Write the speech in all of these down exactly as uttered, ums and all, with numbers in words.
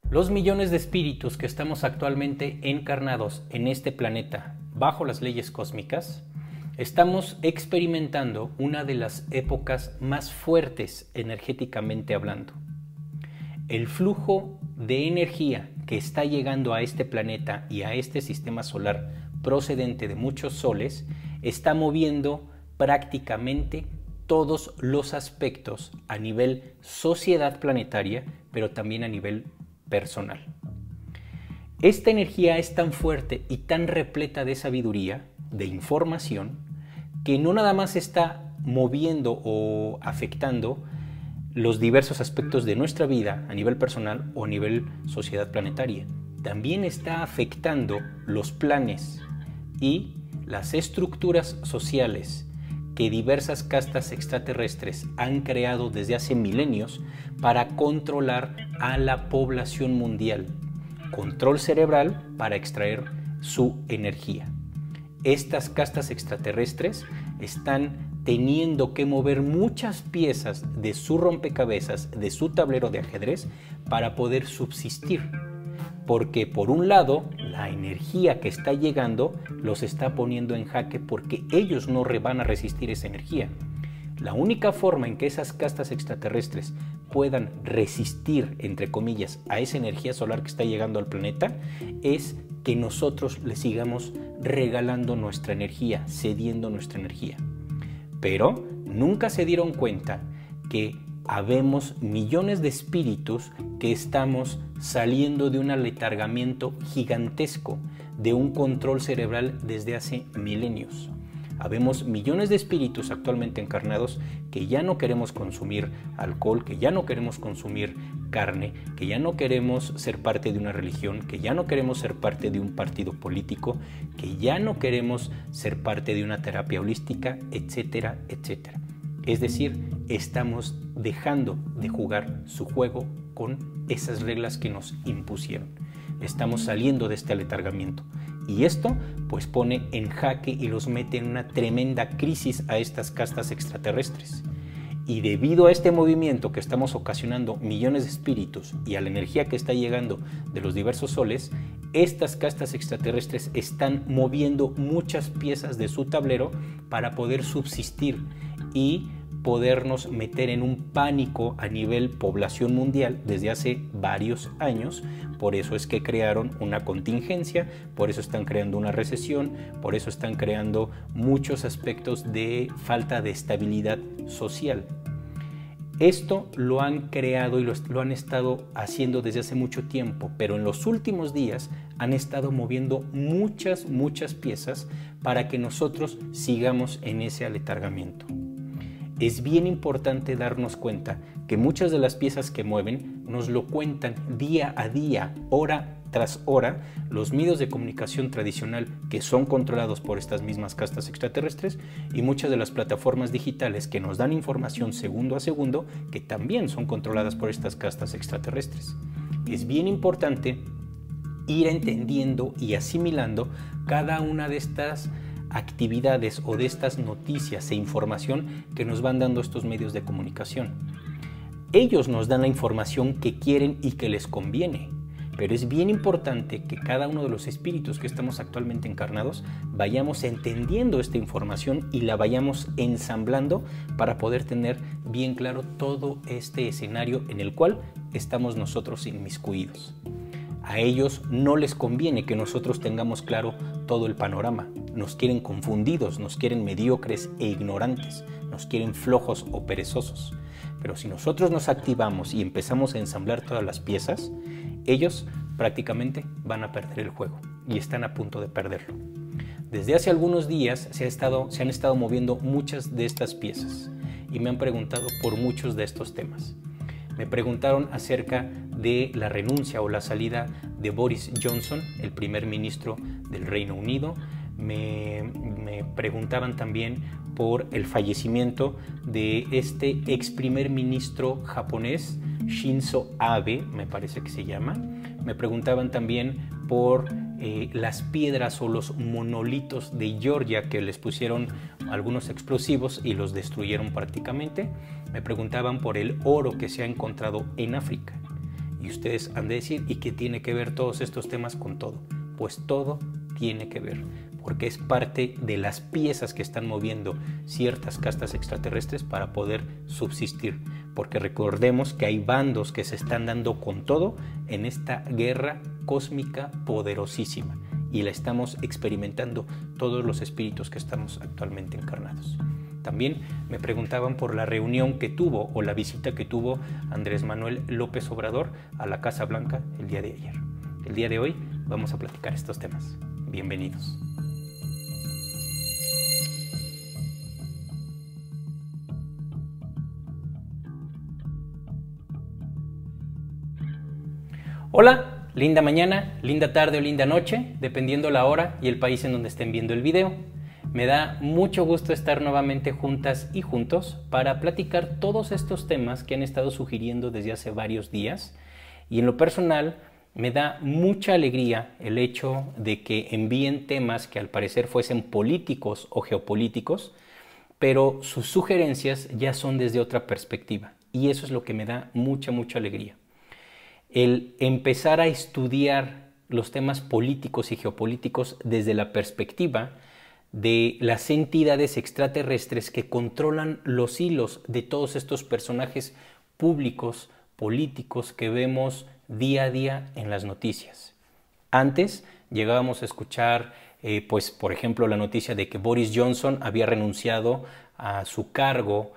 Los millones de espíritus que estamos actualmente encarnados en este planeta bajo las leyes cósmicas, estamos experimentando una de las épocas más fuertes energéticamente hablando. El flujo de energía que está llegando a este planeta y a este sistema solar procedente de muchos soles está moviendo prácticamente todos los aspectos a nivel sociedad planetaria, pero también a nivel personal. Esta energía es tan fuerte y tan repleta de sabiduría, de información, que no nada más está moviendo o afectando los diversos aspectos de nuestra vida a nivel personal o a nivel sociedad planetaria. También está afectando los planes y las estructuras sociales que diversas castas extraterrestres han creado desde hace milenios para controlar a la población mundial. Control cerebral para extraer su energía. Estas castas extraterrestres están teniendo que mover muchas piezas de su rompecabezas, de su tablero de ajedrez, para poder subsistir. Porque por un lado, la energía que está llegando los está poniendo en jaque porque ellos no van a resistir esa energía. La única forma en que esas castas extraterrestres puedan resistir, entre comillas, a esa energía solar que está llegando al planeta es que nosotros les sigamos regalando nuestra energía, cediendo nuestra energía. Pero nunca se dieron cuenta que habemos millones de espíritus que estamos saliendo de un aletargamiento gigantesco, de un control cerebral desde hace milenios. Habemos millones de espíritus actualmente encarnados que ya no queremos consumir alcohol, que ya no queremos consumir carne, que ya no queremos ser parte de una religión, que ya no queremos ser parte de un partido político, que ya no queremos ser parte de una terapia holística, etcétera, etcétera. Es decir, estamos dejando de jugar su juego con esas reglas que nos impusieron. Estamos saliendo de este aletargamiento. Y esto pues pone en jaque y los mete en una tremenda crisis a estas castas extraterrestres. Y debido a este movimiento que estamos ocasionando millones de espíritus y a la energía que está llegando de los diversos soles, estas castas extraterrestres están moviendo muchas piezas de su tablero para poder subsistir y podernos meter en un pánico a nivel población mundial desde hace varios años. Por eso es que crearon una contingencia, por eso están creando una recesión, por eso están creando muchos aspectos de falta de estabilidad social. Esto lo han creado y lo, lo han estado haciendo desde hace mucho tiempo, pero en los últimos días han estado moviendo muchas, muchas piezas para que nosotros sigamos en ese aletargamiento. Es bien importante darnos cuenta que muchas de las piezas que mueven nos lo cuentan día a día, hora tras hora, los medios de comunicación tradicional que son controlados por estas mismas castas extraterrestres y muchas de las plataformas digitales que nos dan información segundo a segundo que también son controladas por estas castas extraterrestres. Es bien importante ir entendiendo y asimilando cada una de estas actividades o de estas noticias e información que nos van dando estos medios de comunicación. Ellos nos dan la información que quieren y que les conviene, pero es bien importante que cada uno de los espíritus que estamos actualmente encarnados vayamos entendiendo esta información y la vayamos ensamblando para poder tener bien claro todo este escenario en el cual estamos nosotros inmiscuidos. A ellos no les conviene que nosotros tengamos claro todo el panorama. Nos quieren confundidos, nos quieren mediocres e ignorantes, nos quieren flojos o perezosos. Pero si nosotros nos activamos y empezamos a ensamblar todas las piezas, ellos prácticamente van a perder el juego y están a punto de perderlo. Desde hace algunos días se, ha estado, se han estado moviendo muchas de estas piezas y me han preguntado por muchos de estos temas. Me preguntaron acerca de la renuncia o la salida de Boris Johnson, el primer ministro del Reino Unido. Me, me preguntaban también por el fallecimiento de este ex primer ministro japonés, Shinzo Abe, me parece que se llama. Me preguntaban también por eh, las piedras o los monolitos de Georgia que les pusieron algunos explosivos y los destruyeron prácticamente. Me preguntaban por el oro que se ha encontrado en África. Y ustedes han de decir, ¿y qué tiene que ver todos estos temas con todo? Pues todo tiene que ver, porque es parte de las piezas que están moviendo ciertas castas extraterrestres para poder subsistir. Porque recordemos que hay bandos que se están dando con todo en esta guerra cósmica poderosísima, y la estamos experimentando todos los espíritus que estamos actualmente encarnados. También me preguntaban por la reunión que tuvo o la visita que tuvo Andrés Manuel López Obrador a la Casa Blanca el día de ayer. El día de hoy vamos a platicar estos temas. Bienvenidos. Hola, linda mañana, linda tarde o linda noche, dependiendo la hora y el país en donde estén viendo el video. Me da mucho gusto estar nuevamente juntas y juntos para platicar todos estos temas que han estado sugiriendo desde hace varios días. Y en lo personal, me da mucha alegría el hecho de que envíen temas que al parecer fuesen políticos o geopolíticos, pero sus sugerencias ya son desde otra perspectiva. Y eso es lo que me da mucha, mucha alegría. El empezar a estudiar los temas políticos y geopolíticos desde la perspectiva de las entidades extraterrestres que controlan los hilos de todos estos personajes públicos, políticos que vemos día a día en las noticias. Antes llegábamos a escuchar, eh, pues, por ejemplo, la noticia de que Boris Johnson había renunciado a su cargo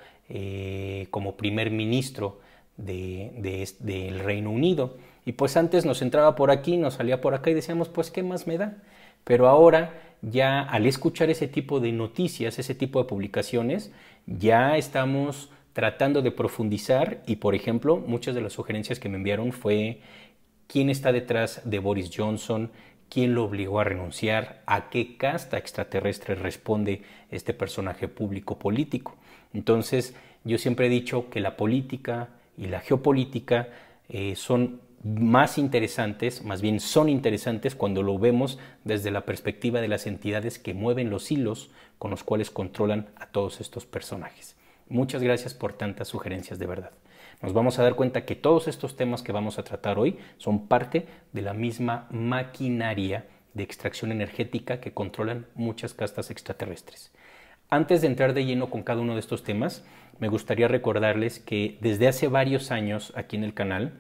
eh, como primer ministro de, de, del Reino Unido. Y pues antes nos entraba por aquí, nos salía por acá y decíamos, pues, ¿qué más me da? Pero ahora, ya al escuchar ese tipo de noticias, ese tipo de publicaciones, ya estamos tratando de profundizar y, por ejemplo, muchas de las sugerencias que me enviaron fue quién está detrás de Boris Johnson, quién lo obligó a renunciar, a qué casta extraterrestre responde este personaje público político. Entonces, yo siempre he dicho que la política y la geopolítica eh, son más interesantes, más bien son interesantes cuando lo vemos desde la perspectiva de las entidades que mueven los hilos con los cuales controlan a todos estos personajes. Muchas gracias por tantas sugerencias, de verdad. Nos vamos a dar cuenta que todos estos temas que vamos a tratar hoy son parte de la misma maquinaria de extracción energética que controlan muchas castas extraterrestres. Antes de entrar de lleno con cada uno de estos temas, me gustaría recordarles que desde hace varios años aquí en el canal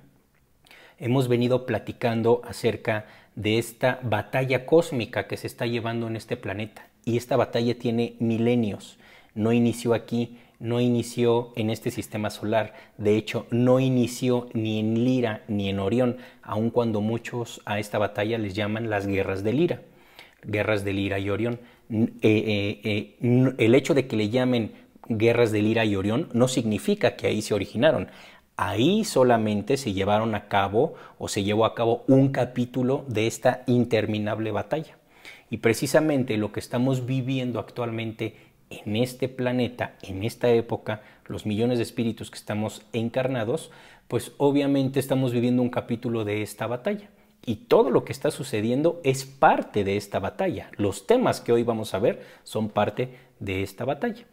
hemos venido platicando acerca de esta batalla cósmica que se está llevando en este planeta. Y esta batalla tiene milenios. No inició aquí, no inició en este sistema solar. De hecho, no inició ni en Lira ni en Orión, aun cuando muchos a esta batalla les llaman las guerras de Lira. Guerras de Lira y Orión. Eh, eh, eh, el hecho de que le llamen guerras de Lira y Orión no significa que ahí se originaron. Ahí solamente se llevaron a cabo o se llevó a cabo un capítulo de esta interminable batalla. Y precisamente lo que estamos viviendo actualmente en este planeta, en esta época, los millones de espíritus que estamos encarnados, pues obviamente estamos viviendo un capítulo de esta batalla. Y todo lo que está sucediendo es parte de esta batalla. Los temas que hoy vamos a ver son parte de esta batalla.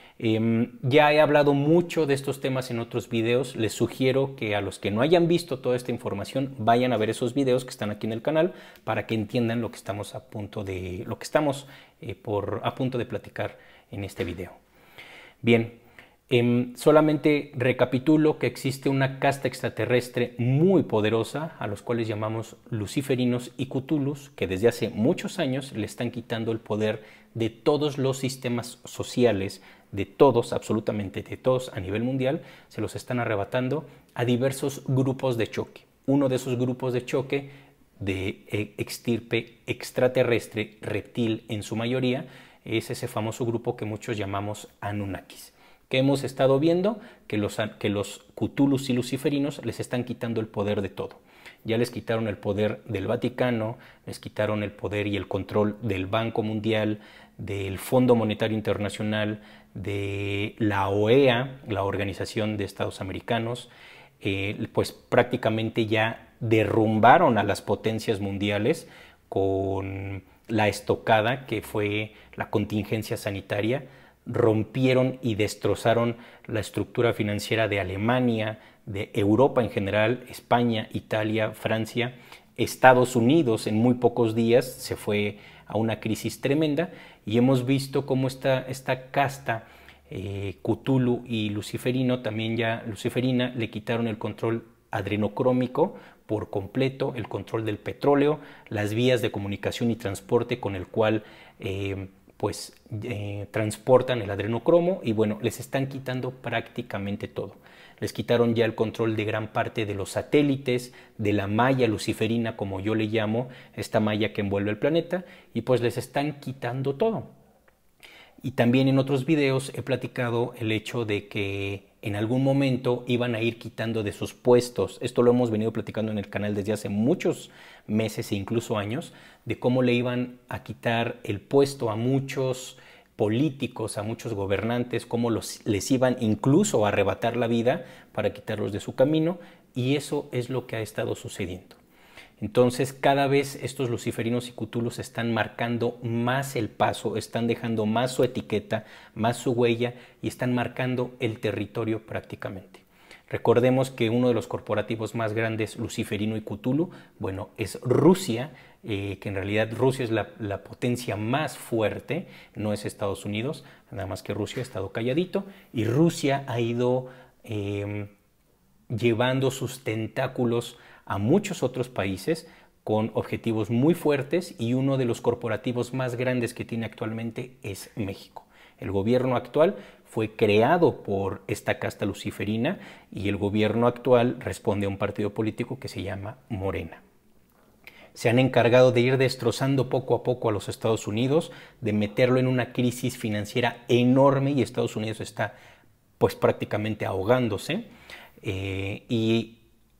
Eh, ya he hablado mucho de estos temas en otros videos. Les sugiero que a los que no hayan visto toda esta información vayan a ver esos videos que están aquí en el canal para que entiendan lo que estamos a punto de, lo que estamos eh, por, a punto de platicar en este video. Bien, eh, solamente recapitulo que existe una casta extraterrestre muy poderosa a los cuales llamamos luciferinos y cthulhus, que desde hace muchos años le están quitando el poder de todos los sistemas sociales, de todos, absolutamente de todos a nivel mundial, se los están arrebatando a diversos grupos de choque. Uno de esos grupos de choque de extirpe extraterrestre, reptil en su mayoría, es ese famoso grupo que muchos llamamos Anunnakis, que hemos estado viendo que los, que los Cthulhus y luciferinos les están quitando el poder de todo. Ya les quitaron el poder del Vaticano, les quitaron el poder y el control del Banco Mundial, del Fondo Monetario Internacional, de la O E A, la Organización de Estados Americanos, eh, pues prácticamente ya derrumbaron a las potencias mundiales con la estocada que fue la contingencia sanitaria, rompieron y destrozaron la estructura financiera de Alemania, de Europa en general, España, Italia, Francia, Estados Unidos en muy pocos días se fue a una crisis tremenda, y hemos visto cómo esta, esta casta eh, Cthulhu y Luciferino, también ya Luciferina, le quitaron el control adrenocrómico por completo, el control del petróleo, las vías de comunicación y transporte con el cual eh, pues eh, transportan el adrenocromo, y bueno, les están quitando prácticamente todo. Les quitaron ya el control de gran parte de los satélites, de la malla luciferina, como yo le llamo, esta malla que envuelve el planeta, y pues les están quitando todo. Y también en otros videos he platicado el hecho de que en algún momento iban a ir quitando de sus puestos, esto lo hemos venido platicando en el canal desde hace muchos meses e incluso años, de cómo le iban a quitar el puesto a muchos políticos, a muchos gobernantes, cómo los, les iban incluso a arrebatar la vida para quitarlos de su camino, y eso es lo que ha estado sucediendo. Entonces cada vez estos luciferinos y cthulhus están marcando más el paso, están dejando más su etiqueta, más su huella, y están marcando el territorio prácticamente. Recordemos que uno de los corporativos más grandes, Luciferino y Cthulhu, bueno, es Rusia, eh, que en realidad Rusia es la, la potencia más fuerte, no es Estados Unidos, nada más que Rusia ha estado calladito, y Rusia ha ido eh, llevando sus tentáculos a muchos otros países con objetivos muy fuertes, y uno de los corporativos más grandes que tiene actualmente es México. El gobierno actual fue creado por esta casta luciferina, y el gobierno actual responde a un partido político que se llama Morena. Se han encargado de ir destrozando poco a poco a los Estados Unidos, de meterlo en una crisis financiera enorme, y Estados Unidos está pues prácticamente ahogándose, eh, y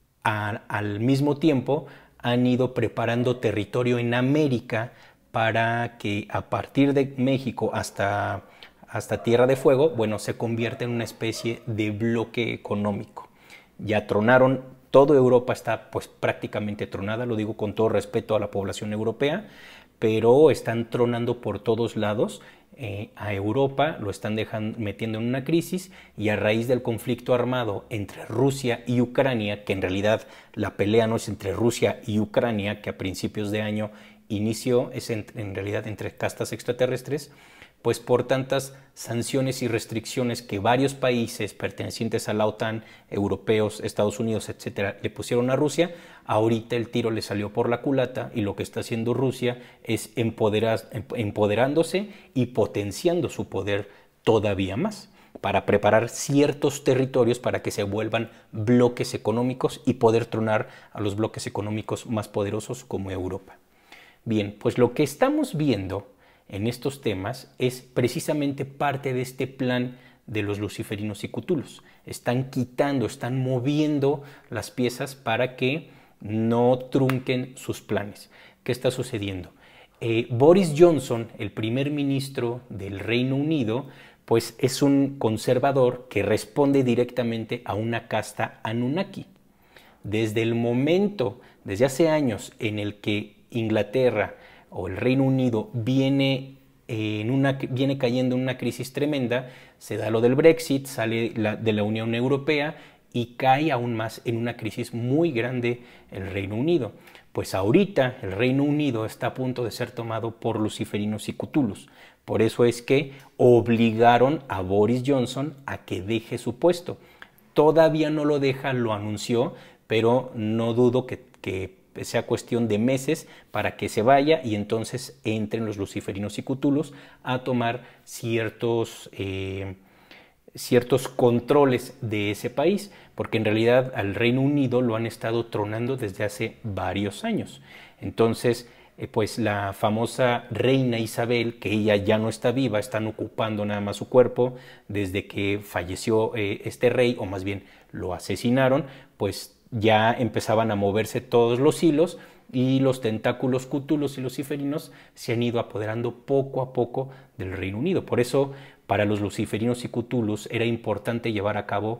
a, al mismo tiempo han ido preparando territorio en América para que a partir de México hasta, hasta Tierra de Fuego, bueno, se convierta en una especie de bloque económico. Ya tronaron, toda Europa está pues prácticamente tronada, lo digo con todo respeto a la población europea, pero están tronando por todos lados. Eh, a Europa lo están dejando, metiendo en una crisis, y a raíz del conflicto armado entre Rusia y Ucrania, que en realidad la pelea no es entre Rusia y Ucrania, que a principios de año inició, es en, en realidad entre castas extraterrestres, pues por tantas sanciones y restricciones que varios países pertenecientes a la OTAN, europeos, Estados Unidos, etcétera, le pusieron a Rusia, ahorita el tiro le salió por la culata, y lo que está haciendo Rusia es empoderar, empoderándose y potenciando su poder todavía más, para preparar ciertos territorios para que se vuelvan bloques económicos y poder tronar a los bloques económicos más poderosos como Europa. Bien, pues lo que estamos viendo en estos temas es precisamente parte de este plan de los luciferinos y cthulhus. Están quitando, están moviendo las piezas para que no trunquen sus planes. ¿Qué está sucediendo? Eh, Boris Johnson, el primer ministro del Reino Unido, pues es un conservador que responde directamente a una casta Anunnaki. Desde el momento, desde hace años, en el que Inglaterra o el Reino Unido viene, eh, en una, viene cayendo en una crisis tremenda, se da lo del Brexit, sale la, de la Unión Europea, y cae aún más en una crisis muy grande el Reino Unido. Pues ahorita el Reino Unido está a punto de ser tomado por luciferinos y cthulhus. Por eso es que obligaron a Boris Johnson a que deje su puesto. Todavía no lo deja, lo anunció, pero no dudo que, que sea cuestión de meses para que se vaya, y entonces entren los luciferinos y cthulhus a tomar ciertos, eh, ciertos controles de ese país, porque en realidad al Reino Unido lo han estado tronando desde hace varios años. Entonces, eh, pues la famosa reina Isabel, que ella ya no está viva, están ocupando nada más su cuerpo desde que falleció eh, este rey, o más bien lo asesinaron, pues ya empezaban a moverse todos los hilos, y los tentáculos cthulhus y luciferinos se han ido apoderando poco a poco del Reino Unido. Por eso, para los luciferinos y cthulhus era importante llevar a cabo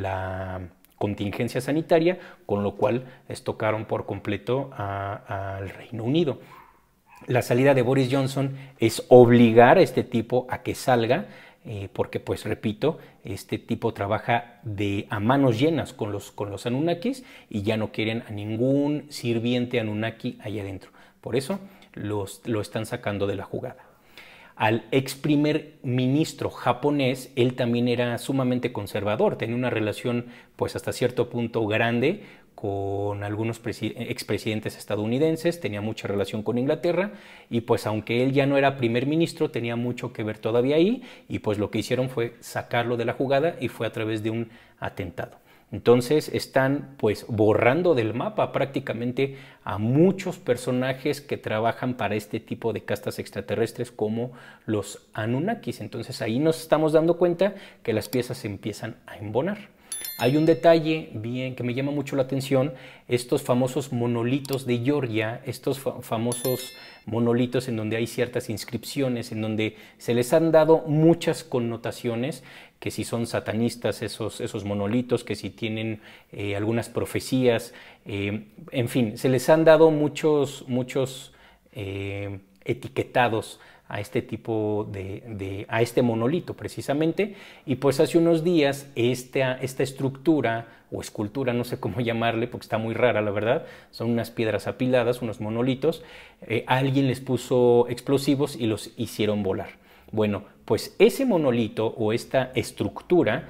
la contingencia sanitaria, con lo cual estocaron por completo al Reino Unido. La salida de Boris Johnson es obligar a este tipo a que salga, eh, porque pues repito, este tipo trabaja de a manos llenas con los, con los Anunnakis y ya no quieren a ningún sirviente Anunnaki allá adentro. Por eso los, lo están sacando de la jugada. Al ex primer ministro japonés, él también era sumamente conservador, tenía una relación pues hasta cierto punto grande con algunos expresidentes estadounidenses, tenía mucha relación con Inglaterra y pues aunque él ya no era primer ministro, tenía mucho que ver todavía ahí y pues lo que hicieron fue sacarlo de la jugada y fue a través de un atentado. Entonces están pues borrando del mapa prácticamente a muchos personajes que trabajan para este tipo de castas extraterrestres como los Anunnakis. Entonces ahí nos estamos dando cuenta que las piezas se empiezan a embonar. Hay un detalle bien que me llama mucho la atención, estos famosos monolitos de Georgia, estos fa famosos monolitos en donde hay ciertas inscripciones, en donde se les han dado muchas connotaciones, que si son satanistas esos, esos monolitos, que si tienen eh, algunas profecías, eh, en fin, se les han dado muchos, muchos eh, etiquetados a este tipo de, de, a este monolito precisamente, y pues hace unos días esta, esta estructura o escultura, no sé cómo llamarle porque está muy rara la verdad, son unas piedras apiladas, unos monolitos, eh, alguien les puso explosivos y los hicieron volar. Bueno, pues ese monolito o esta estructura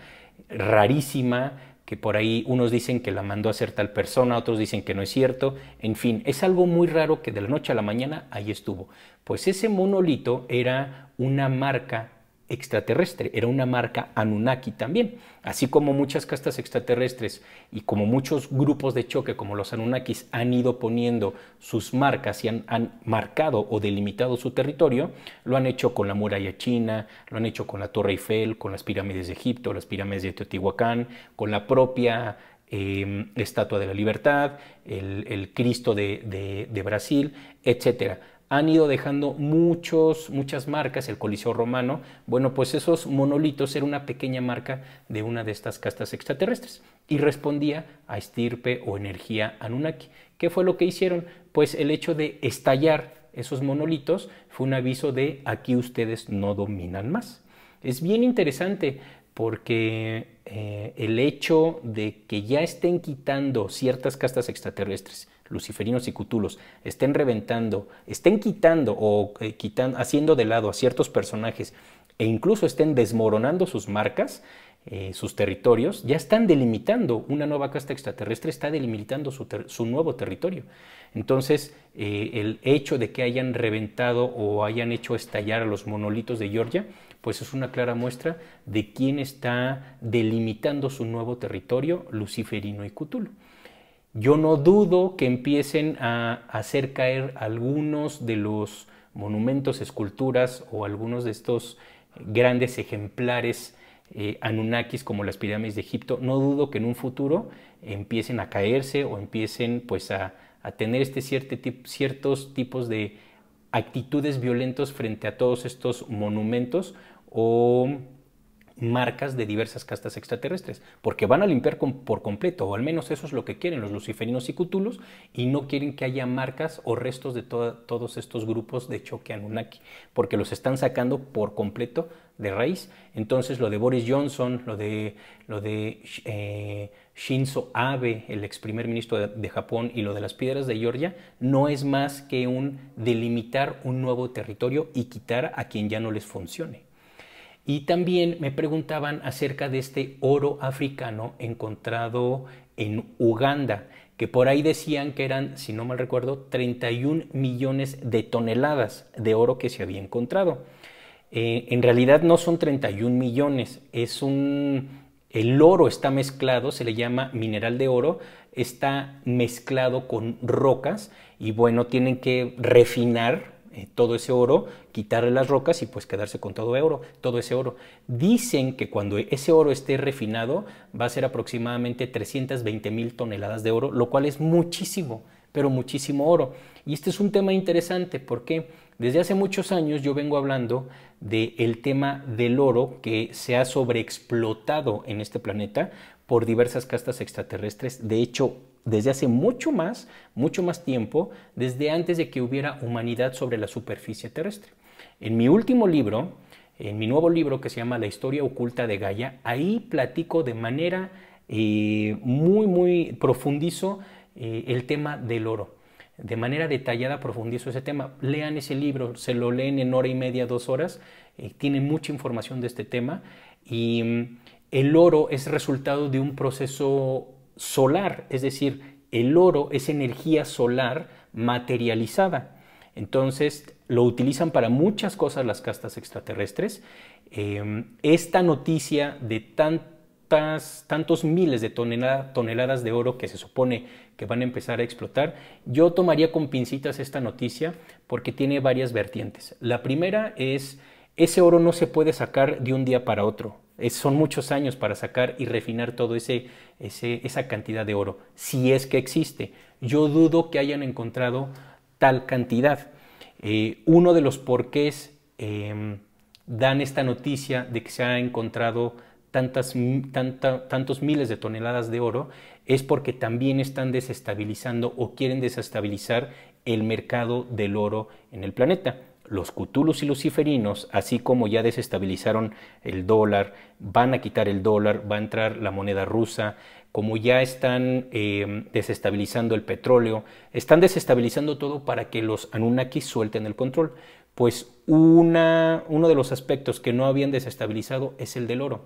rarísima, que por ahí unos dicen que la mandó a hacer tal persona, otros dicen que no es cierto, en fin, es algo muy raro que de la noche a la mañana ahí estuvo. Pues ese monolito era una marca extraterrestre, era una marca Anunnaki también, así como muchas castas extraterrestres y como muchos grupos de choque como los Anunnakis han ido poniendo sus marcas y han, han marcado o delimitado su territorio, lo han hecho con la muralla china, lo han hecho con la Torre Eiffel, con las pirámides de Egipto, las pirámides de Teotihuacán, con la propia eh, Estatua de la Libertad, el, el Cristo de, de, de Brasil, etcétera. Han ido dejando muchos, muchas marcas, el Coliseo Romano, bueno, pues esos monolitos era una pequeña marca de una de estas castas extraterrestres y respondía a estirpe o energía Anunnaki. ¿Qué fue lo que hicieron? Pues el hecho de estallar esos monolitos fue un aviso de aquí ustedes no dominan más. Es bien interesante porque eh, el hecho de que ya estén quitando ciertas castas extraterrestres, luciferinos y cutulos, estén reventando, estén quitando o eh, quitan, haciendo de lado a ciertos personajes e incluso estén desmoronando sus marcas, eh, sus territorios, ya están delimitando, una nueva casta extraterrestre está delimitando su, su nuevo territorio. Entonces, eh, el hecho de que hayan reventado o hayan hecho estallar a los monolitos de Georgia, pues es una clara muestra de quién está delimitando su nuevo territorio, luciferino y cutulo. Yo no dudo que empiecen a hacer caer algunos de los monumentos, esculturas o algunos de estos grandes ejemplares eh, Anunnakis como las pirámides de Egipto. No dudo que en un futuro empiecen a caerse o empiecen pues a, a tener este cierto tip, ciertos tipos de actitudes violentos frente a todos estos monumentos o marcas de diversas castas extraterrestres, porque van a limpiar con, por completo, o al menos eso es lo que quieren los luciferinos y cutulos, y no quieren que haya marcas o restos de to todos estos grupos de choque Anunnaki, porque los están sacando por completo de raíz. Entonces lo de Boris Johnson, lo de, lo de eh, Shinzo Abe, el ex primer ministro de, de Japón, y lo de las piedras de Georgia, no es más que un delimitar un nuevo territorio y quitar a quien ya no les funcione. Y también me preguntaban acerca de este oro africano encontrado en Uganda, que por ahí decían que eran, si no mal recuerdo, treinta y un millones de toneladas de oro que se había encontrado. Eh, en realidad no son treinta y un millones, es un, el oro está mezclado, se le llama mineral de oro, está mezclado con rocas y bueno, tienen que refinar Eh, todo ese oro, quitarle las rocas y pues quedarse con todo oro, todo ese oro. Dicen que cuando ese oro esté refinado va a ser aproximadamente trescientas veinte mil toneladas de oro, lo cual es muchísimo, pero muchísimo oro. Y este es un tema interesante porque desde hace muchos años yo vengo hablando del tema del oro que se ha sobreexplotado en este planeta por diversas castas extraterrestres. De hecho, desde hace mucho más, mucho más tiempo, desde antes de que hubiera humanidad sobre la superficie terrestre. En mi último libro, En mi nuevo libro que se llama La historia oculta de Gaia, ahí platico de manera eh, muy, muy profundizo eh, el tema del oro. De manera detallada profundizo ese tema. Lean ese libro, se lo leen en hora y media, dos horas. Eh, tiene mucha información de este tema. Y mm, el oro es resultado de un proceso solar, es decir, el oro es energía solar materializada. Entonces lo utilizan para muchas cosas las castas extraterrestres. Eh, esta noticia de tantas, tantos miles de tonelada, toneladas de oro que se supone que van a empezar a explotar, yo tomaría con pincitas esta noticia porque tiene varias vertientes. La primera es, ese oro no se puede sacar de un día para otro. Es, son muchos años para sacar y refinar todo ese, ese, esa cantidad de oro, si es que existe. Yo dudo que hayan encontrado tal cantidad. Eh, uno de los porqués eh, dan esta noticia de que se ha encontrado tantas, tanta, tantos miles de toneladas de oro es porque también están desestabilizando o quieren desestabilizar el mercado del oro en el planeta. Los cthulhus y luciferinos, así como ya desestabilizaron el dólar, van a quitar el dólar, va a entrar la moneda rusa, como ya están eh, desestabilizando el petróleo, están desestabilizando todo para que los Anunnakis suelten el control. Pues una, uno de los aspectos que no habían desestabilizado es el del oro.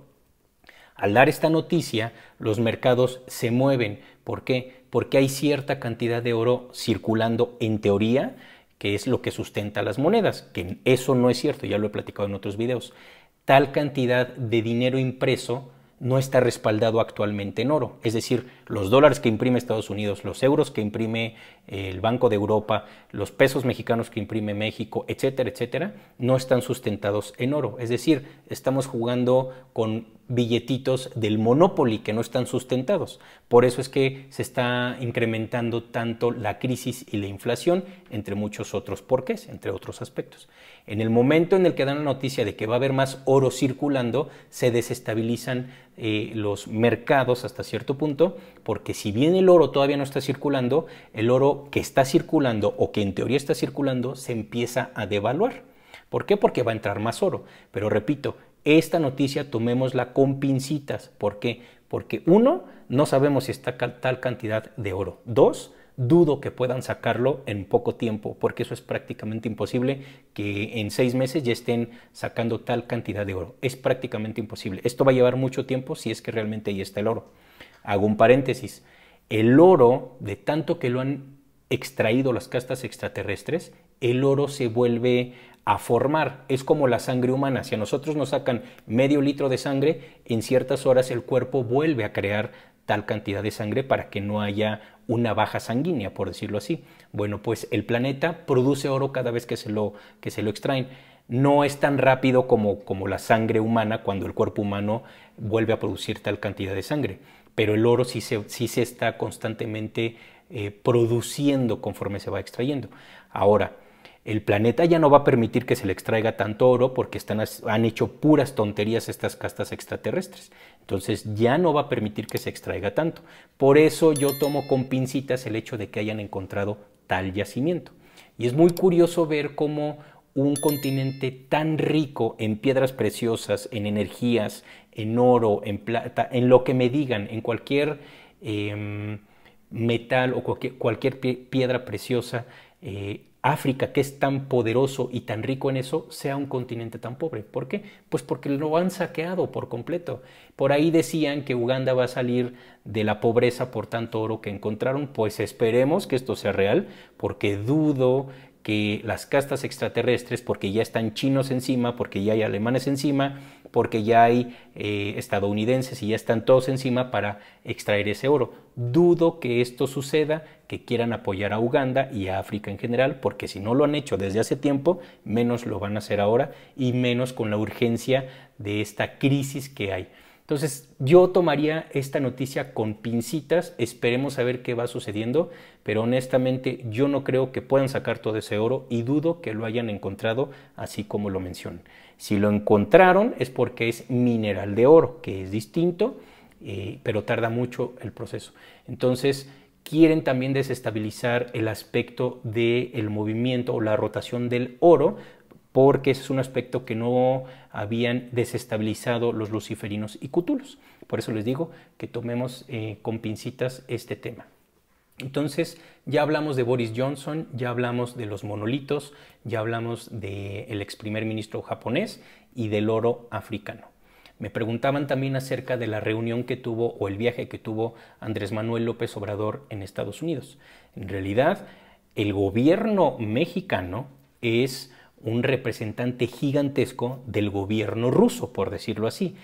Al dar esta noticia, los mercados se mueven. ¿Por qué? Porque hay cierta cantidad de oro circulando en teoría, que es lo que sustenta las monedas, que eso no es cierto, ya lo he platicado en otros videos. Tal cantidad de dinero impreso no está respaldado actualmente en oro, es decir, los dólares que imprime Estados Unidos, los euros que imprime el Banco de Europa, los pesos mexicanos que imprime México, etcétera, etcétera, no están sustentados en oro, es decir, estamos jugando con billetitos del Monopoly que no están sustentados. Por eso es que se está incrementando tanto la crisis y la inflación, entre muchos otros porqués, entre otros aspectos. En el momento en el que dan la noticia de que va a haber más oro circulando, se desestabilizan eh, los mercados hasta cierto punto, porque si bien el oro todavía no está circulando, el oro que está circulando o que en teoría está circulando se empieza a devaluar. ¿Por qué? Porque va a entrar más oro. Pero repito, esta noticia tomémosla con pincitas. ¿Por qué? Porque uno, no sabemos si está tal cantidad de oro. Dos, dudo que puedan sacarlo en poco tiempo, porque eso es prácticamente imposible que en seis meses ya estén sacando tal cantidad de oro. Es prácticamente imposible. Esto va a llevar mucho tiempo si es que realmente ahí está el oro. Hago un paréntesis. El oro, de tanto que lo han extraído las castas extraterrestres, el oro se vuelve a formar. Es como la sangre humana. Si a nosotros nos sacan medio litro de sangre, en ciertas horas el cuerpo vuelve a crear tal cantidad de sangre para que no haya una baja sanguínea, por decirlo así. Bueno, pues el planeta produce oro cada vez que se lo, que se lo extraen. No es tan rápido como, como la sangre humana cuando el cuerpo humano vuelve a producir tal cantidad de sangre, pero el oro sí se, sí se está constantemente eh, produciendo conforme se va extrayendo. Ahora, el planeta ya no va a permitir que se le extraiga tanto oro porque están, han hecho puras tonterías estas castas extraterrestres. Entonces ya no va a permitir que se extraiga tanto. Por eso yo tomo con pincitas el hecho de que hayan encontrado tal yacimiento. Y es muy curioso ver cómo un continente tan rico en piedras preciosas, en energías, en oro, en plata, en lo que me digan, en cualquier eh, metal o cualquier, cualquier piedra preciosa, eh, África, que es tan poderoso y tan rico en eso, sea un continente tan pobre. ¿Por qué? Pues porque lo han saqueado por completo. Por ahí decían que Uganda va a salir de la pobreza por tanto oro que encontraron. Pues esperemos que esto sea real, porque dudo que las castas extraterrestres, porque ya están chinos encima, porque ya hay alemanes encima, porque ya hay eh, estadounidenses y ya están todos encima para extraer ese oro. Dudo que esto suceda, que quieran apoyar a Uganda y a África en general, porque si no lo han hecho desde hace tiempo, menos lo van a hacer ahora y menos con la urgencia de esta crisis que hay. Entonces yo tomaría esta noticia con pincitas, esperemos a ver qué va sucediendo, pero honestamente yo no creo que puedan sacar todo ese oro y dudo que lo hayan encontrado así como lo mencionan. Si lo encontraron es porque es mineral de oro, que es distinto, eh, pero tarda mucho el proceso. Entonces quieren también desestabilizar el aspecto del movimiento o la rotación del oro porque ese es un aspecto que no habían desestabilizado los luciferinos y cutulos. Por eso les digo que tomemos eh, con pincitas este tema. Entonces, ya hablamos de Boris Johnson, ya hablamos de los monolitos, ya hablamos del ex primer ministro japonés y del oro africano. Me preguntaban también acerca de la reunión que tuvo o el viaje que tuvo Andrés Manuel López Obrador en Estados Unidos. En realidad, el gobierno mexicano es un representante gigantesco del gobierno ruso, por decirlo así.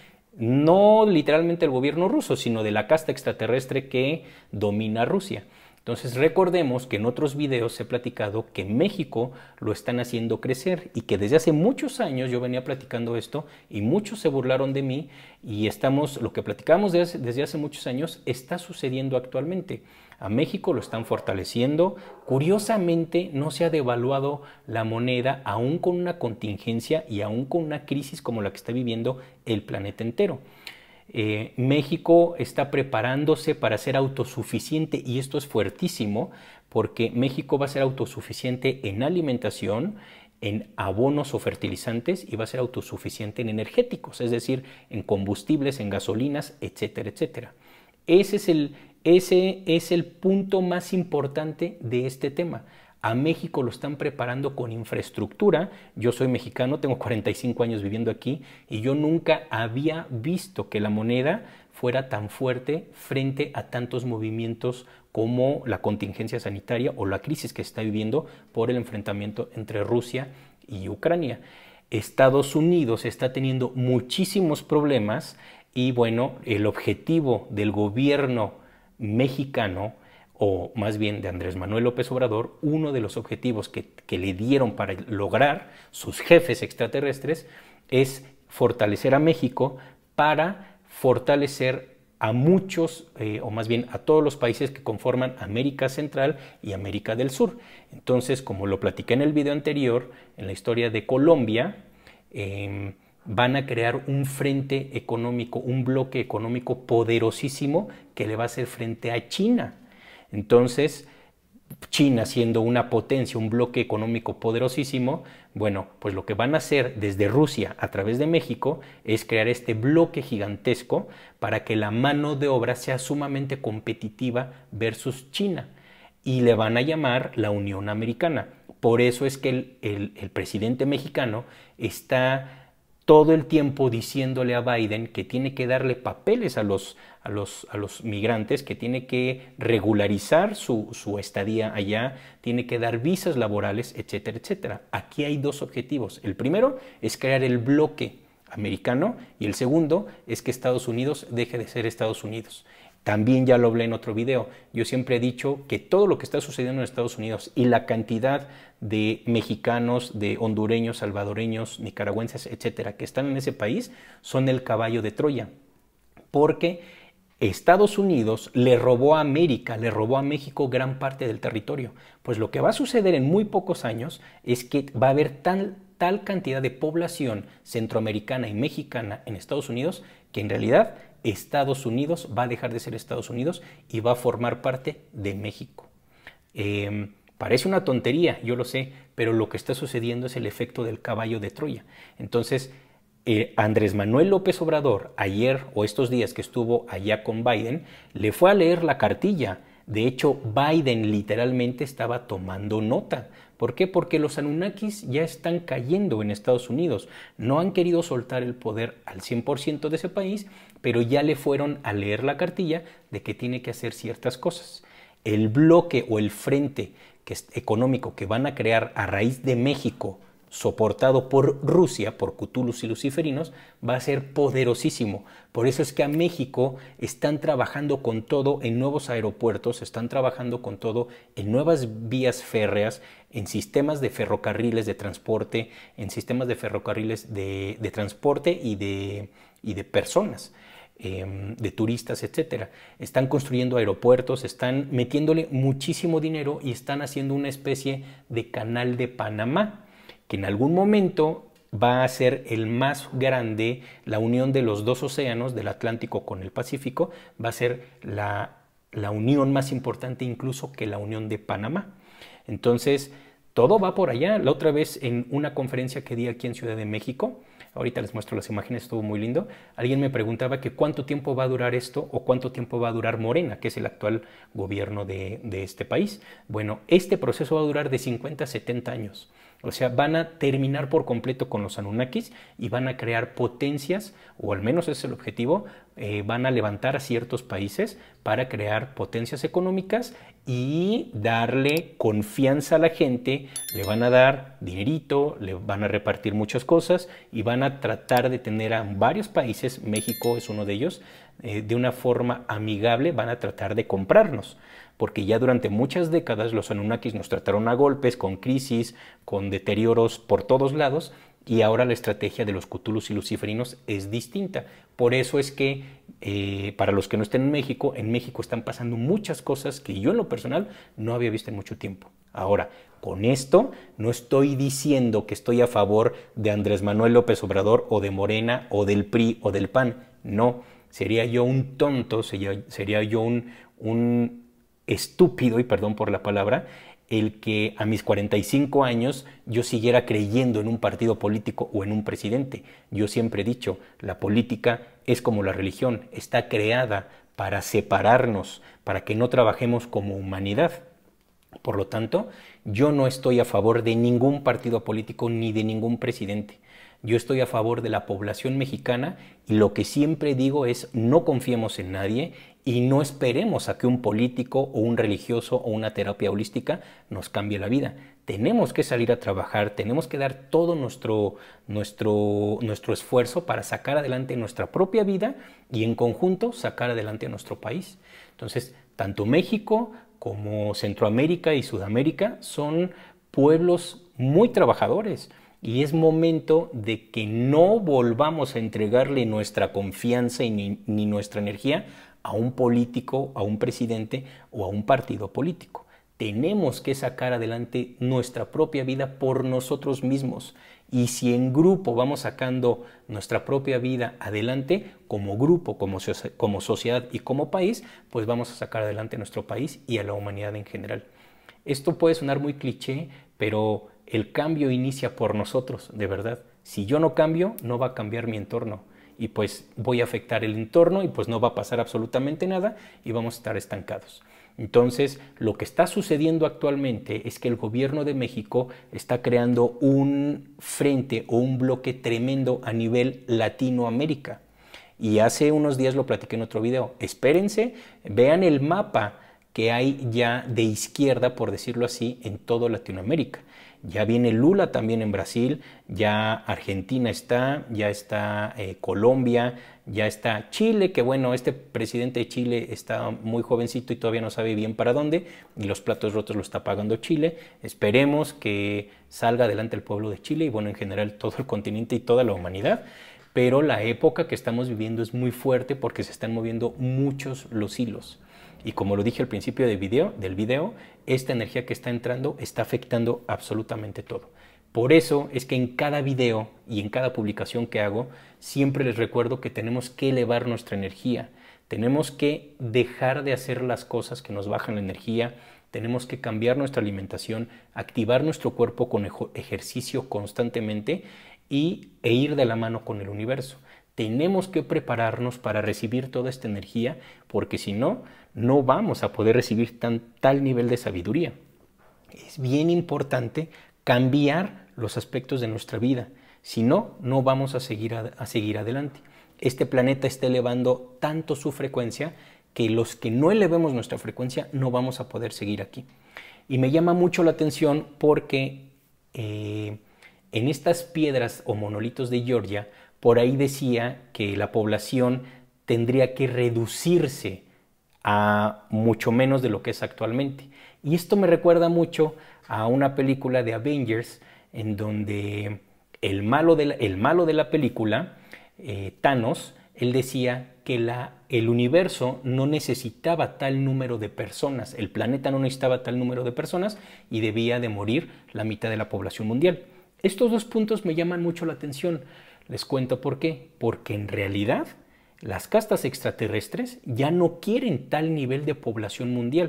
No literalmente el gobierno ruso, sino de la casta extraterrestre que domina Rusia. Entonces recordemos que en otros videos he platicado que México lo están haciendo crecer y que desde hace muchos años yo venía platicando esto y muchos se burlaron de mí y estamos, lo que platicamos desde, desde hace muchos años está sucediendo actualmente. A México lo están fortaleciendo. Curiosamente no se ha devaluado la moneda aún con una contingencia y aún con una crisis como la que está viviendo el planeta entero. Eh, México está preparándose para ser autosuficiente y esto es fuertísimo porque México va a ser autosuficiente en alimentación, en abonos o fertilizantes y va a ser autosuficiente en energéticos, es decir, en combustibles, en gasolinas, etcétera, etcétera. Ese es el, ese es el punto más importante de este tema. A México lo están preparando con infraestructura. Yo soy mexicano, tengo cuarenta y cinco años viviendo aquí y yo nunca había visto que la moneda fuera tan fuerte frente a tantos movimientos como la contingencia sanitaria o la crisis que se está viviendo por el enfrentamiento entre Rusia y Ucrania. Estados Unidos está teniendo muchísimos problemas y bueno, el objetivo del gobierno mexicano o más bien de Andrés Manuel López Obrador, uno de los objetivos que, que le dieron para lograr sus jefes extraterrestres es fortalecer a México para fortalecer a muchos, eh, o más bien a todos los países que conforman América Central y América del Sur. Entonces, como lo platiqué en el video anterior, en la historia de Colombia, eh, van a crear un frente económico, un bloque económico poderosísimo que le va a hacer frente a China. Entonces, China siendo una potencia, un bloque económico poderosísimo, bueno, pues lo que van a hacer desde Rusia a través de México es crear este bloque gigantesco para que la mano de obra sea sumamente competitiva versus China y le van a llamar la Unión Americana. Por eso es que el, el, el presidente mexicano está todo el tiempo diciéndole a Biden que tiene que darle papeles a los, a los, a los migrantes, que tiene que regularizar su, su estadía allá, tiene que dar visas laborales, etcétera, etcétera. Aquí hay dos objetivos. El primero es crear el bloque americano y el segundo es que Estados Unidos deje de ser Estados Unidos. También ya lo hablé en otro video. Yo siempre he dicho que todo lo que está sucediendo en Estados Unidos y la cantidad de mexicanos, de hondureños, salvadoreños, nicaragüenses, etcétera, que están en ese país, son el caballo de Troya. Porque Estados Unidos le robó a América, le robó a México gran parte del territorio. Pues lo que va a suceder en muy pocos años es que va a haber tal, tal cantidad de población centroamericana y mexicana en Estados Unidos que en realidad Estados Unidos va a dejar de ser Estados Unidos y va a formar parte de México. Eh, parece una tontería, yo lo sé, pero lo que está sucediendo es el efecto del caballo de Troya. Entonces, eh, Andrés Manuel López Obrador, ayer o estos días que estuvo allá con Biden, le fue a leer la cartilla. De hecho, Biden literalmente estaba tomando nota. ¿Por qué? Porque los Anunnakis ya están cayendo en Estados Unidos. No han querido soltar el poder al cien por ciento de ese país, pero ya le fueron a leer la cartilla de que tiene que hacer ciertas cosas. El bloque o el frente que es económico que van a crear a raíz de México, soportado por Rusia, por Cthulhus y luciferinos, va a ser poderosísimo. Por eso es que a México están trabajando con todo en nuevos aeropuertos, están trabajando con todo en nuevas vías férreas, en sistemas de ferrocarriles de transporte, en sistemas de ferrocarriles de, de transporte y de, y de personas. De turistas, etcétera. Están construyendo aeropuertos, están metiéndole muchísimo dinero y están haciendo una especie de canal de Panamá, que en algún momento va a ser el más grande, la unión de los dos océanos, del Atlántico con el Pacífico, va a ser la, la unión más importante incluso que la unión de Panamá. Entonces, Todo va por allá. La otra vez en una conferencia que di aquí en Ciudad de México, ahorita les muestro las imágenes, estuvo muy lindo, alguien me preguntaba que cuánto tiempo va a durar esto o cuánto tiempo va a durar Morena, que es el actual gobierno de, de este país. Bueno, este proceso va a durar de cincuenta a setenta años. O sea, van a terminar por completo con los Anunnakis y van a crear potencias, o al menos ese es el objetivo, eh, van a levantar a ciertos países para crear potencias económicas y darle confianza a la gente, le van a dar dinerito, le van a repartir muchas cosas y van a tratar de tener a varios países, México es uno de ellos, eh, de una forma amigable van a tratar de comprarnos. Porque ya durante muchas décadas los Anunnakis nos trataron a golpes, con crisis, con deterioros por todos lados, y ahora la estrategia de los Cthulhus y luciferinos es distinta. Por eso es que, eh, para los que no estén en México, en México están pasando muchas cosas que yo en lo personal no había visto en mucho tiempo. Ahora, con esto no estoy diciendo que estoy a favor de Andrés Manuel López Obrador o de Morena o del P R I o del P A N. No, sería yo un tonto, sería, sería yo un... un estúpido, y perdón por la palabra, el que a mis cuarenta y cinco años yo siguiera creyendo en un partido político o en un presidente. Yo siempre he dicho, la política es como la religión, está creada para separarnos, para que no trabajemos como humanidad. Por lo tanto, yo no estoy a favor de ningún partido político ni de ningún presidente. Yo estoy a favor de la población mexicana y lo que siempre digo es no confiemos en nadie y no esperemos a que un político o un religioso o una terapia holística nos cambie la vida. Tenemos que salir a trabajar, tenemos que dar todo nuestro, nuestro, nuestro esfuerzo para sacar adelante nuestra propia vida y en conjunto sacar adelante a nuestro país. Entonces, tanto México como Centroamérica y Sudamérica son pueblos muy trabajadores. Y es momento de que no volvamos a entregarle nuestra confianza y ni, ni nuestra energía a un político, a un presidente o a un partido político. Tenemos que sacar adelante nuestra propia vida por nosotros mismos. Y si en grupo vamos sacando nuestra propia vida adelante, como grupo, como, como sociedad y como país, pues vamos a sacar adelante nuestro país y a la humanidad en general. Esto puede sonar muy cliché, pero el cambio inicia por nosotros, de verdad. Si yo no cambio, no va a cambiar mi entorno. Y pues voy a afectar el entorno y pues no va a pasar absolutamente nada y vamos a estar estancados. Entonces, lo que está sucediendo actualmente es que el gobierno de México está creando un frente o un bloque tremendo a nivel Latinoamérica. Y hace unos días lo platiqué en otro video. Espérense, vean el mapa que hay ya de izquierda, por decirlo así, en toda Latinoamérica. Ya viene Lula también en Brasil, ya Argentina está, ya está eh, Colombia, ya está Chile, que bueno, este presidente de Chile está muy jovencito y todavía no sabe bien para dónde, y los platos rotos lo está pagando Chile. Esperemos que salga adelante el pueblo de Chile y bueno, en general todo el continente y toda la humanidad. Pero la época que estamos viviendo es muy fuerte porque se están moviendo muchos los hilos. Y como lo dije al principio del video, del video, esta energía que está entrando está afectando absolutamente todo. Por eso es que en cada video y en cada publicación que hago, siempre les recuerdo que tenemos que elevar nuestra energía. Tenemos que dejar de hacer las cosas que nos bajan la energía. Tenemos que cambiar nuestra alimentación, activar nuestro cuerpo con ejercicio constantemente y, e ir de la mano con el universo. Tenemos que prepararnos para recibir toda esta energía porque si no, no vamos a poder recibir tan, tal nivel de sabiduría. Es bien importante cambiar los aspectos de nuestra vida. Si no, no vamos a seguir, a, a seguir adelante. Este planeta está elevando tanto su frecuencia que los que no elevemos nuestra frecuencia no vamos a poder seguir aquí. Y me llama mucho la atención porque eh, en estas piedras o monolitos de Georgia, por ahí decía que la población tendría que reducirse a mucho menos de lo que es actualmente. Y esto me recuerda mucho a una película de Avengers en donde el malo de la, el malo de la película, eh, Thanos, él decía que la, el universo no necesitaba tal número de personas, el planeta no necesitaba tal número de personas y debía de morir la mitad de la población mundial. Estos dos puntos me llaman mucho la atención. Les cuento por qué. Porque en realidad las castas extraterrestres ya no quieren tal nivel de población mundial.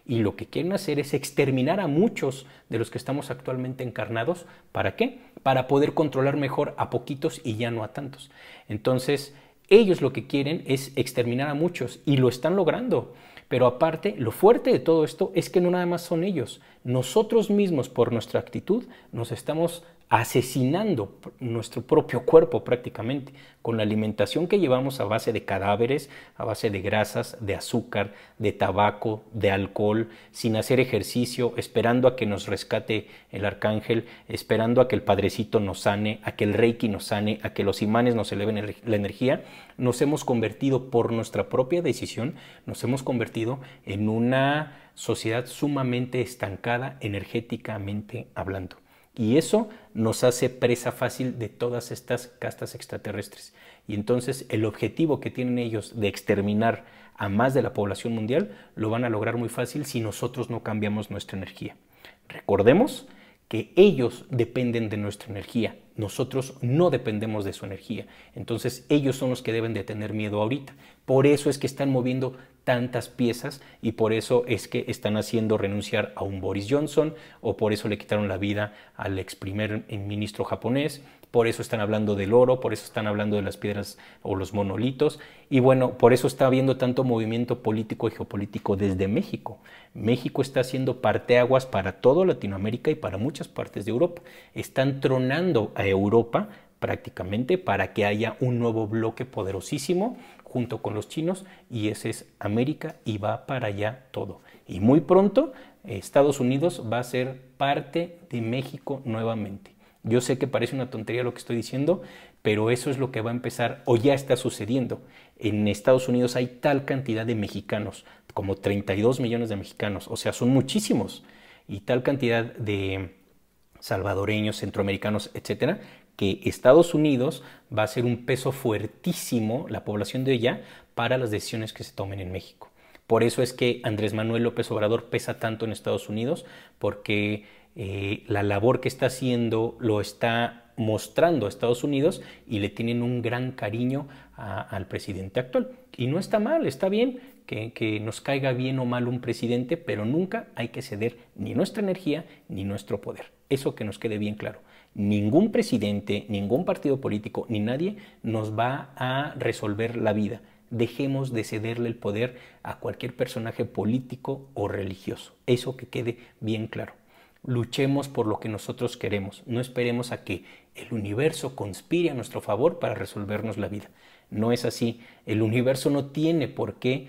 y lo que quieren hacer es exterminar a muchos de los que estamos actualmente encarnados. ¿Para qué? Para poder controlar mejor a poquitos y ya no a tantos. Entonces, ellos lo que quieren es exterminar a muchos y lo están logrando. Pero aparte, lo fuerte de todo esto es que no nada más son ellos. Nosotros mismos, por nuestra actitud, nos estamos asesinando nuestro propio cuerpo prácticamente, con la alimentación que llevamos a base de cadáveres, a base de grasas, de azúcar, de tabaco, de alcohol, sin hacer ejercicio, esperando a que nos rescate el arcángel, esperando a que el Padrecito nos sane, a que el Reiki nos sane, a que los imanes nos eleven la energía. Nos hemos convertido por nuestra propia decisión, nos hemos convertido en una sociedad sumamente estancada energéticamente hablando. Y eso nos hace presa fácil de todas estas castas extraterrestres. Y entonces el objetivo que tienen ellos de exterminar a más de la población mundial lo van a lograr muy fácil si nosotros no cambiamos nuestra energía. Recordemos que ellos dependen de nuestra energía, nosotros no dependemos de su energía. Entonces ellos son los que deben de tener miedo ahorita. Por eso es que están moviendo tantas piezas y por eso es que están haciendo renunciar a un Boris Johnson, o por eso le quitaron la vida al ex primer ministro japonés, por eso están hablando del oro, por eso están hablando de las piedras o los monolitos, y bueno, por eso está habiendo tanto movimiento político y geopolítico desde México. México está haciendo parteaguas para toda Latinoamérica y para muchas partes de Europa. Están tronando a Europa prácticamente para que haya un nuevo bloque poderosísimo junto con los chinos, y ese es América, y va para allá todo. Y muy pronto Estados Unidos va a ser parte de México nuevamente. Yo sé que parece una tontería lo que estoy diciendo, pero eso es lo que va a empezar o ya está sucediendo. En Estados Unidos hay tal cantidad de mexicanos, como treinta y dos millones de mexicanos, o sea, son muchísimos, y tal cantidad de salvadoreños, centroamericanos, etcétera, que Estados Unidos va a ser un peso fuertísimo, la población de ella, para las decisiones que se tomen en México. Por eso es que Andrés Manuel López Obrador pesa tanto en Estados Unidos, porque eh, la labor que está haciendo lo está mostrando a Estados Unidos y le tienen un gran cariño a, al presidente actual. Y no está mal, está bien que, que nos caiga bien o mal un presidente, pero nunca hay que ceder ni nuestra energía ni nuestro poder. Eso que nos quede bien claro. Ningún presidente, ningún partido político, ni nadie nos va a resolver la vida. Dejemos de cederle el poder a cualquier personaje político o religioso. Eso que quede bien claro. Luchemos por lo que nosotros queremos. No esperemos a que el universo conspire a nuestro favor para resolvernos la vida. No es así. El universo no tiene por qué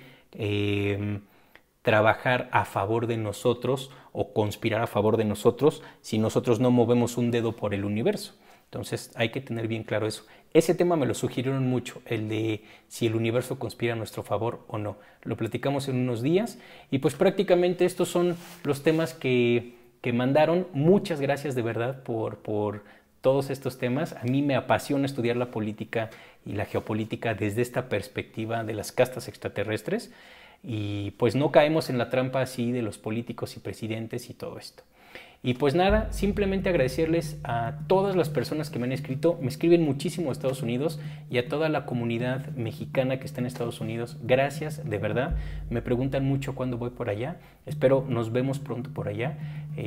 eh, trabajar a favor de nosotros o conspirar a favor de nosotros si nosotros no movemos un dedo por el universo. Entonces hay que tener bien claro eso. Ese tema me lo sugirieron mucho, el de si el universo conspira a nuestro favor o no. Lo platicamos en unos días y pues prácticamente estos son los temas que, que mandaron. Muchas gracias de verdad por, por todos estos temas. A mí me apasiona estudiar la política y la geopolítica desde esta perspectiva de las castas extraterrestres. Y pues no caemos en la trampa así de los políticos y presidentes y todo esto. Y pues nada, simplemente agradecerles a todas las personas que me han escrito. Me escriben muchísimo a Estados Unidos y a toda la comunidad mexicana que está en Estados Unidos. Gracias, de verdad. Me preguntan mucho cuándo voy por allá. Espero nos vemos pronto por allá.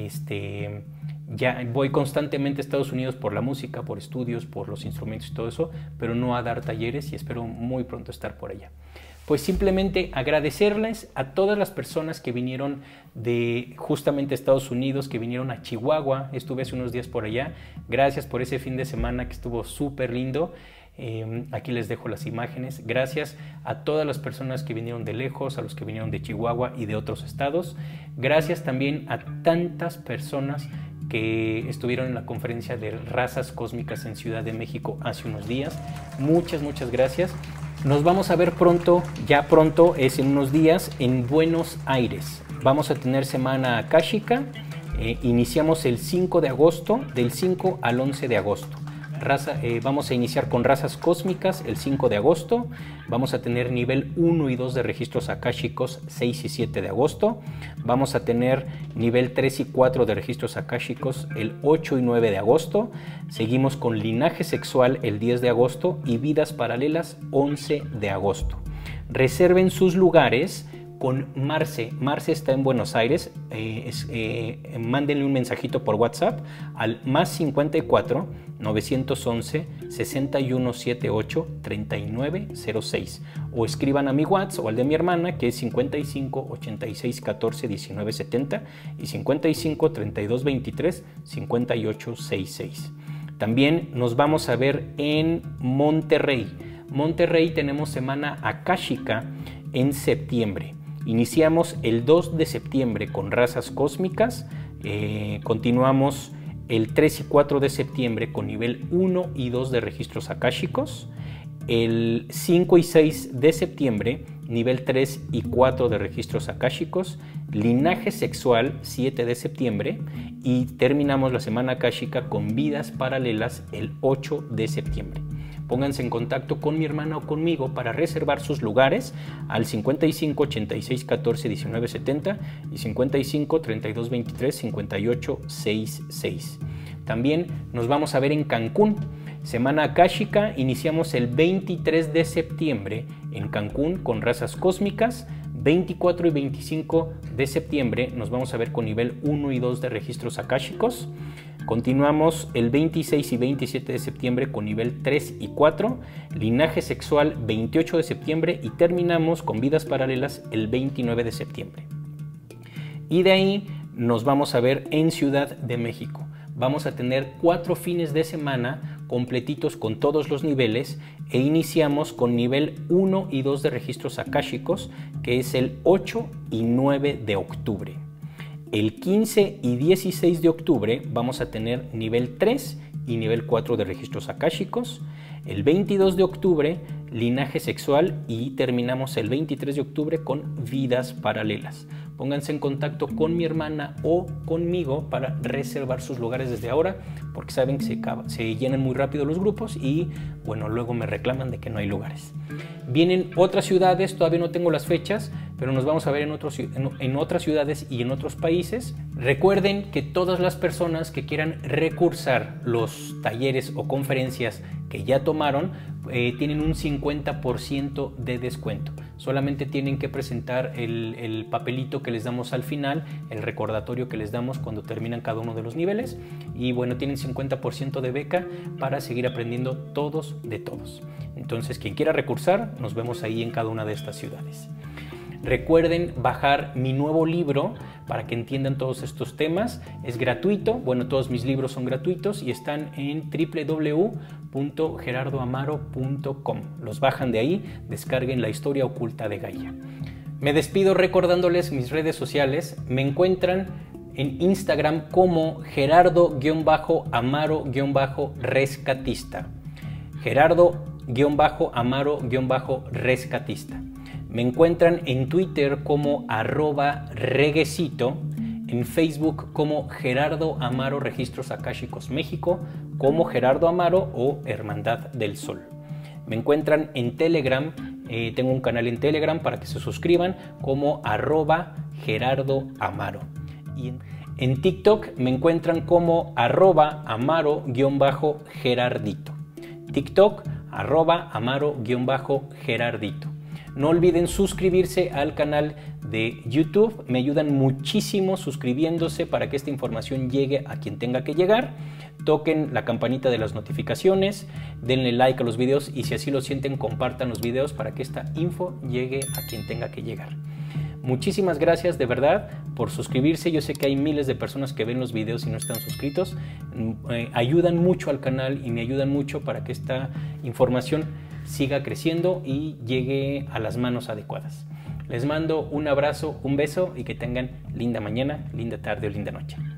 Este, ya voy constantemente a Estados Unidos por la música, por estudios, por los instrumentos y todo eso, pero no a dar talleres, y espero muy pronto estar por allá. Pues simplemente agradecerles a todas las personas que vinieron de justamente Estados Unidos, que vinieron a Chihuahua. Estuve hace unos días por allá. Gracias por ese fin de semana que estuvo súper lindo. Eh, aquí les dejo las imágenes. Gracias a todas las personas que vinieron de lejos, a los que vinieron de Chihuahua y de otros estados. Gracias también a tantas personas que estuvieron en la conferencia de razas cósmicas en Ciudad de México hace unos días. Muchas, muchas gracias. Nos vamos a ver pronto, ya pronto, es en unos días, en Buenos Aires. Vamos a tener semana akáshica. Eh, iniciamos el cinco de agosto, del cinco al once de agosto. Raza, eh, vamos a iniciar con razas cósmicas el cinco de agosto. Vamos a tener nivel uno y dos de registros akáshicos seis y siete de agosto. Vamos a tener nivel tres y cuatro de registros akáshicos el ocho y nueve de agosto. Seguimos con linaje sexual el diez de agosto y vidas paralelas once de agosto. Reserven sus lugares con Marce. Marce está en Buenos Aires. Eh, es, eh, mándenle un mensajito por WhatsApp al más cincuenta y cuatro, novecientos once, sesenta y uno setenta y ocho, treinta y nueve cero seis, o escriban a mi WhatsApp o al de mi hermana, que es cincuenta y cinco, ochenta y seis, catorce, diecinueve, setenta y cincuenta y cinco, treinta y dos, veintitrés, cincuenta y ocho, sesenta y seis. También nos vamos a ver en Monterrey. Monterrey tenemos semana akáshica en septiembre. Iniciamos el dos de septiembre con razas cósmicas, eh, continuamos el tres y cuatro de septiembre con nivel uno y dos de registros akáshicos, el cinco y seis de septiembre nivel tres y cuatro de registros akáshicos, linaje sexual siete de septiembre y terminamos la semana akáshica con vidas paralelas el ocho de septiembre. Pónganse en contacto con mi hermana o conmigo para reservar sus lugares al cincuenta y cinco, ochenta y seis, catorce, diecinueve, setenta y cincuenta y cinco, treinta y dos, veintitrés, cincuenta y ocho, sesenta y seis. También nos vamos a ver en Cancún. Semana akáshica, iniciamos el veintitrés de septiembre en Cancún con razas cósmicas. veinticuatro y veinticinco de septiembre nos vamos a ver con nivel uno y dos de registros akáshicos. Continuamos el veintiséis y veintisiete de septiembre con nivel tres y cuatro, linaje sexual veintiocho de septiembre y terminamos con vidas paralelas el veintinueve de septiembre. Y de ahí nos vamos a ver en Ciudad de México. Vamos a tener cuatro fines de semana completitos con todos los niveles e iniciamos con nivel uno y dos de registros akáshicos, que es el ocho y nueve de octubre. El quince y dieciséis de octubre vamos a tener nivel tres y nivel cuatro de registros akáshicos. El veintidós de octubre, linaje sexual y terminamos el veintitrés de octubre con vidas paralelas. Pónganse en contacto con mi hermana o conmigo para reservar sus lugares desde ahora, porque saben que se, se llenan muy rápido los grupos y bueno, luego me reclaman de que no hay lugares. Vienen otras ciudades, todavía no tengo las fechas, pero nos vamos a ver en, otros, en, en otras ciudades y en otros países. Recuerden que todas las personas que quieran recursar los talleres o conferencias que ya tomaron eh, tienen un cincuenta por ciento de descuento. Solamente tienen que presentar el, el papelito que les damos al final, el recordatorio que les damos cuando terminan cada uno de los niveles y bueno, tienen cincuenta por ciento de beca para seguir aprendiendo todos de todos. Entonces, quien quiera recursar, nos vemos ahí en cada una de estas ciudades. Recuerden bajar mi nuevo libro para que entiendan todos estos temas. Es gratuito, bueno, todos mis libros son gratuitos y están en w w w punto gerardo amaro punto com. Los bajan de ahí, descarguen La historia oculta de Gaia. Me despido recordándoles mis redes sociales. Me encuentran en Instagram como Gerardo-Amaro-Rescatista. Gerardo-Amaro-Rescatista. Me encuentran en Twitter como arroba reguecito, en Facebook como Gerardo Amaro Registros Akáshicos México, como Gerardo Amaro o Hermandad del Sol. Me encuentran en Telegram, eh, tengo un canal en Telegram para que se suscriban como arroba Gerardo Amaro. Y en, en TikTok me encuentran como arroba Amaro-Gerardito. TikTok arroba Amaro-Gerardito. No olviden suscribirse al canal de YouTube, me ayudan muchísimo suscribiéndose para que esta información llegue a quien tenga que llegar. Toquen la campanita de las notificaciones, denle like a los videos y si así lo sienten, compartan los videos para que esta info llegue a quien tenga que llegar. Muchísimas gracias de verdad por suscribirse. Yo sé que hay miles de personas que ven los videos y no están suscritos. Eh, ayudan mucho al canal y me ayudan mucho para que esta información siga creciendo y llegue a las manos adecuadas. Les mando un abrazo, un beso y que tengan linda mañana, linda tarde o linda noche.